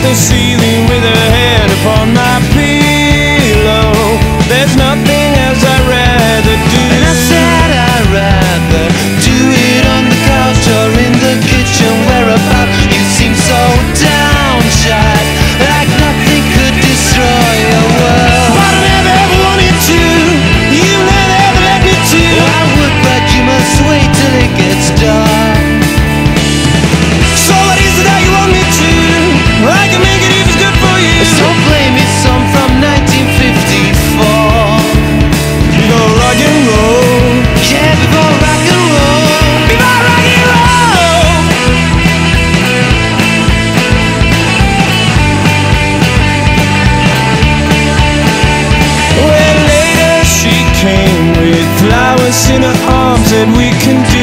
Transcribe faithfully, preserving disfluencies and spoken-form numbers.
the ceiling with her head upon my pillow. There's nothing else I'd rather do. And I said I'd rather do it on the couch or in the kitchen, whereabout you seem so downshot, like nothing could destroy your world. But I never ever wanted to. You never ever let me to. I would, but you must wait till it gets dark. So what is it that you want me to do? I can make it if it's good for you. So play me some from nineteen fifty-four. Before rock and roll. Yeah, before rock and roll. Before rock and roll. Well, later she came with flowers in her arms, and we can do